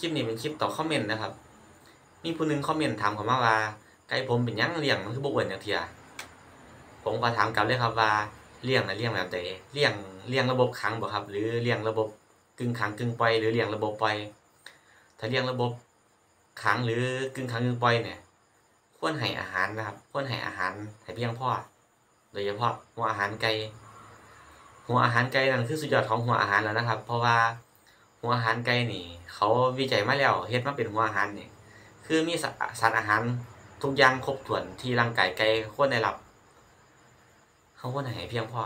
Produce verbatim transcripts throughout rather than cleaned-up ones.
คลิปนี้เป็นคลิปตอบคอมเมนต์นะครับมีผู้นึงคอมเมนต์ถามเข้ามาว่าไก่ผมเป็นยังเลี้ยงมันคือบ่อ้วนจังเที่ยผมก็ถามกลับเลยครับว่าเลี้ยงน่ะเลี้ยงแบบใดเลี้ยงเลี้ยงระบบขังบ่ครับหรือเลี้ยงระบบกึ่งขังกึ่งปล่อยหรือเลี้ยงระบบปล่อยถ้าเลี้ยงระบบขังหรือกึ่งขังกึ่งปล่อยเนี่ยควรให้อาหารนะครับควรให้อาหารให้เพียงพอโดยเฉพาะหัวอาหารไก่หัวอาหารไก่นั่นคือสุดยอดของหัวอาหารแล้วนะครับเพราะว่าหัวอาหารไก่นี่เขาวิจัยมาแล้วเฮ็ดมาเป็นหัวอาหารนี่คือมีสารอาหารทุกอย่างครบถ้วนที่ร่างกายไก่ควรได้รับเขาควรให้เพียงพอ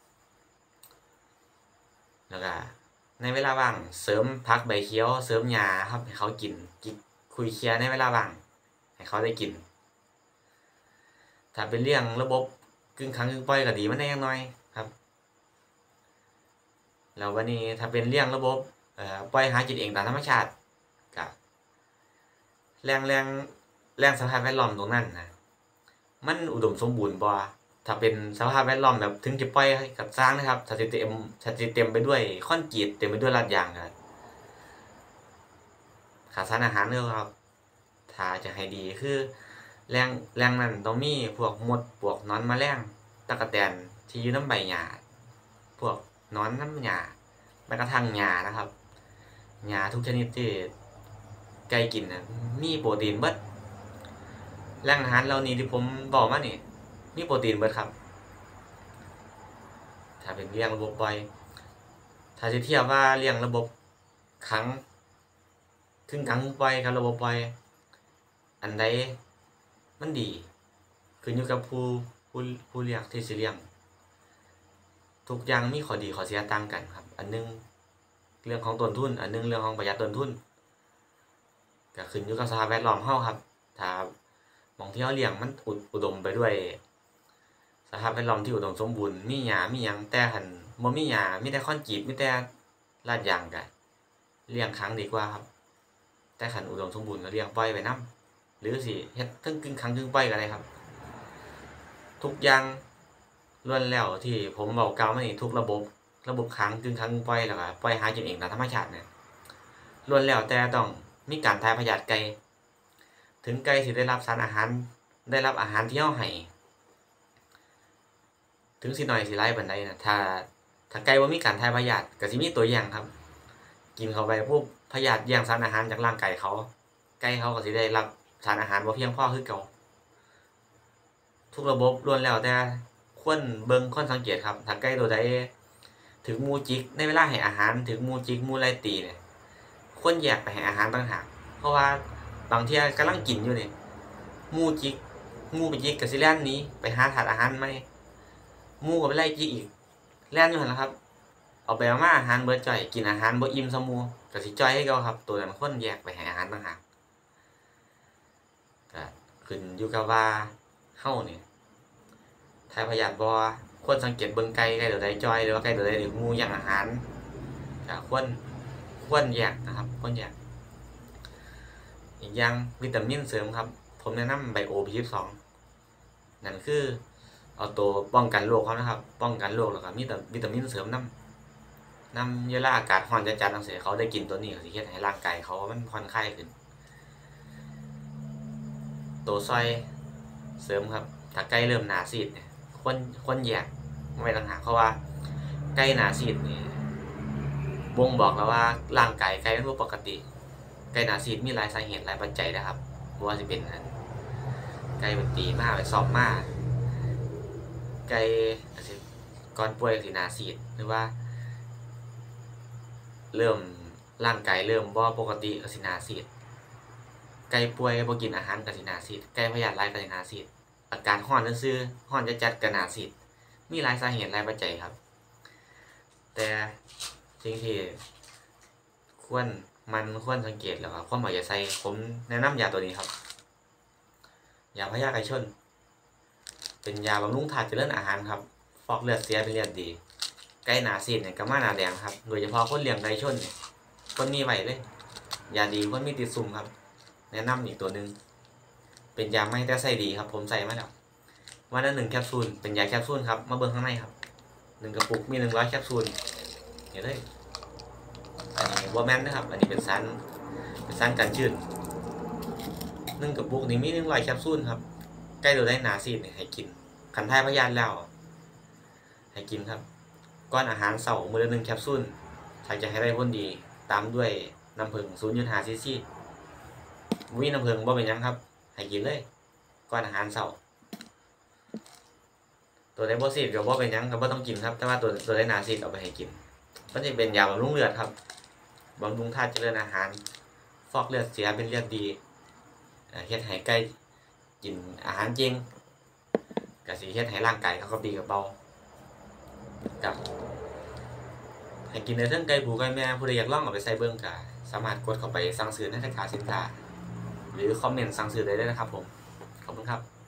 แล้วก็ในเวลาว่างเสริมผักใบเขียวเสริมหญ้าครับให้เขากินกินคุยเคลียร์ในเวลาว่างให้เขาได้กินถ้าเป็นเรื่องระบบกึ่งขังกึ่งปล่อยก็ดีมันได้ยังน้อยครับแล้ววันนี้ถ้าเป็นเรื่องระบบเอ่อปล่อยหากินเองตามธรรมชาติก็แรงแรงแรงสภาพแวดล้อมตรงนั้นนะมันอุดมสมบูรณ์บ่ถ้าเป็นสภาพแวดล้อมแบบถึงจะปล่อยกับสร้างนะครับถ้าสิเต็มถ้าสิเต็มไปด้วยคอนกรีตเต็มไปด้วยลาดยางก็ขาดสารอาหารเด้อครับถ้าจะให้ดีคือแรงแรงนั้นต้องมีพวกมดพวกนอนแมลงตะกแตนที่อยู่นำใบหญ้าพวกนอนนำหญ้าแม้กระทั่งหญ้านะครับหญ้าทุกชนิดที่ไก่กินน่ะมีโปรตีนเบิดแหล่งอาหารเหล่านี้ที่ผมบอกมานี่มีโปรตีนเบิดครับถ้าเป็นเลี้ยงระบบปล่อยถ้าจะเทียบว่าเลี้ยงระบบขังครึ่งขังครึ่งปล่อยกับระบบปล่อยอันใดมันดีขึ้นอยู่กับผู้ผู้ผู้เลี้ยงที่สิเลี้ยงทุกอย่างมีข้อดีข้อเสียต่างกันครับอันนึงเรื่องของต้นทุนอันนึงเรื่องของประหยัดต้นทุนก็ขึ้นอยู่กับสภาพแวดล้อมเฮาครับถ้าหม้องที่เฮาเลี้ยงมันอุดมไปด้วยสภาพแวดล้อมที่อุดมสมบูรณ์มีหญ้ามีหยังแต่คันบ่มีหญ้ามีแต่คอนกรีตมีแต่ลาดยางก็เลี้ยงขังดีกว่าครับแต่คันอุดมสมบูรณ์ก็เลี้ยงปล่อยไว้นำหรือสิเฮ็ดเทิงกึ่งขังกึ่งปล่อยก็ได้ครับทุกอย่างล้วนแล้วที่ผมเว้ากล่าวมานี่ทุกระบบระบบขังกึ่งขังกึ่งปล่อยแล้วก็ปล่อยหากินเองตามธรรมชาติเนี่ยล้วนแล้วแต่ต้องมีการถ่ายพยาธิไก่ถึงไก่สิได้รับสารอาหารได้รับอาหารที่เฮาให้ถึงสิน้อยสิหลายปานใดน่ะถ้าถ้าไก่บ่มีการถ่ายพยาธิก็สิมีตัวอย่างครับกินเข้าไปปุ๊บพยาธิแย่งสารอาหารจากร่างกายเขาไก่เขาก็สิได้รับสารอาหารบ่เพียงพอคือเก่าทุกระบบล้วนแล้วแต่ควรเบิ่งควรสังเกตครับถ้าไก่ตัวใดถึงหมู่จิกในเวลาให้อาหารถึงหมู่จิกหมู่ไล่ตีเนี่ยควรแยกไปให้อาหารต่างหากเพราะว่าบางเที่ยกำลังกินอยู่นี่หมู่จิกหมู่ไปจิกก็สิแล่นหนีไปหาถาดอาหารใหม่หมู่ก็ไปไล่จิกอีกแล่นอยู่หั่นล่ะครับเอาไปเอามาอาหารเบิดจ้อยกินอาหารบ่อิ่มซะหมู่ก็สิจ้อยคือเก่าครับตัวนั้นควรแยกไปให้อาหารต่างหากก็ขึ้นอยู่กับว่าเฮานี่ถ่ายพยาธิบ่ควรสังเกตเบิ่งไก่ไก่ตัวใดจ้อยหรือว่าไก่ตัวใดถูกหมู่แย่งอาหารก็ควรควรแยกนะครับควรแยกอีกอย่างวิตามินเสริมครับผมแนะนำไบโอ บี ยี่สิบสอง นั่นคือเอาตัวป้องกันโรคเขานะครับป้องกันโรคแล้วก็มีแต่วิตามินเสริมนำนำเวลาอากาศร้อนจัดๆจังซี่เขาได้กินตัวนี้ก็สิเฮ็ดให้ร่างกายเขามันผ่อนคลายขึ้นตัวซอยเสริมครับถ้าไก่เริ่มหน้าซีดเนี่ยควรควรแยกไว้ต่างหากเพราะว่าไก่หน้าซีดนี่บ่งบอกแล้วว่าร่างกายไก่มันบ่ปกติไก่หน้าซีดมีหลายสาเหตุหลายปัจจัยนะครับบ่ว่าสิเป็นไก่ไปตีมาไปซ้อมมาไก่สิก่อนป่วยสิหน้าซีดหรือว่าเริ่มร่างกายเริ่มบ่ปกติก็สิหน้าซีดไก่ป่วยบ่กินอาหารก็สิหน้าซีดไก่พยาธิหลายก็สิหน้าซีดอาการร้อนซื่อๆร้อนจัดๆก็หน้าซีดมีหลายสาเหตุหลายปัจจัยครับแต่สิ่งที่ควรมันควรสังเกตแล้วก็ควรบ่อย่าใส่ผมแนะนำยาตัวนี้ครับยาพยาธิไก่ชนเป็นยาบำรุงธาตุเจริญอาหารครับฟอกเลือดเสียเป็นเลือดดีไก่หน้าซีดเนี่ยก็มาหน้าแดงครับโดยเฉพาะคนเลี้ยงไก่ชนเนี่ยคนมีไว้เลยยาดีคนมีติดซุ่มครับแนะนำอีกตัวนึงเป็นยาไม่แต่ใส่ดีครับผมใส่มาแล้ววันละหนึ่งแคปซูลเป็นยาแคปซูลครับมาเบิ่งข้างในครับหนึ่งกระปุกมีหนึ่งร้อยแคปซูลเห็นเลยอันนี้บ่แม่นนะครับอันนี้เป็นสารเป็นสารกันชื้นหนึ่งกระปุกนี่มีหนึ่งร้อยแคปซูลครับใกล้ตัวได้หนาซีดให้กินขันทายพยานแล้วให้กินครับก้อนอาหารเสาร์มื้อละหนึ่งแคปซูลถ้าจะให้ได้ผลดีตามด้วยน้ำผึ้ง ศูนย์จุดห้า ซีซีวิน้ำผึ้งบ่เป็นยังครับให้กินเลยก้อนอาหารเสาร์ตัวไดโบซีดกับบ่เป็นยังก็บ่ต้องกินครับแต่ว่าตัวตัวไดนาซีดเอาไปให้กินมันจะเป็นยาบำรุงเลือดครับบำรุงธาตุเจริญอาหารฟอกเลือดเสียเป็นเลือดดีเฮ็ดให้ไก่กินอาหารจริงก็สิเฮ็ดให้ร่างกายเขาก็ดีกับเบากับให้กินในเรื่องไก่ผูไก่แม่ผู้ใดอยากลองเอาไปใส่เบิ่งก็สามารถกดเข้าไปสั่งซื้อในร้านค้าสินค้าหรือคอมเมนต์สั่งซื้อได้เลยนะครับผมขอบคุณครับ